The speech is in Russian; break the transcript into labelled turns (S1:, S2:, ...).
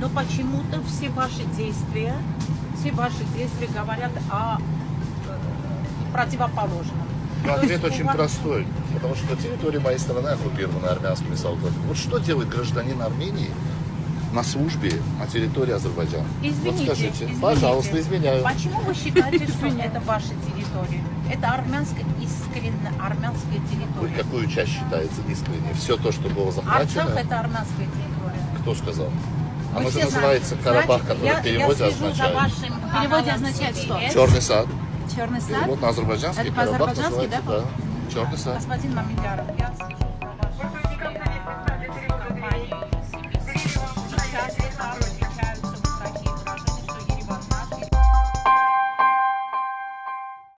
S1: почему-то все ваши действия говорят о противоположном.
S2: Но ответ очень простой, потому что территория моей страны оккупирована армянскими солдатами. Вот что делает гражданин Армении на службе на территории Азербайджана?
S1: Извините,
S2: вот скажите, пожалуйста, извиняю.
S1: Почему вы считаете, что это ваша территория? Это армянская, искренне армянская
S2: Вы
S1: территория.
S2: какую часть считаете искренней? Все то, что было захвачено?
S1: Арцах это армянская территория.
S2: Кто сказал?
S1: Мы
S2: Оно же
S1: все
S2: называется
S1: знаем.
S2: Карабах,
S1: Значит,
S2: который в переводе
S1: я слежу за
S2: означает
S1: вашим
S3: В переводе означает что?
S2: черный сад.
S3: Черный сад?
S2: Перевод на азербайджанский
S3: Это
S2: Карабах
S3: по-азербайджански,
S2: называется,
S3: да?
S2: да, черный сад.
S1: Господин Мамедяров, я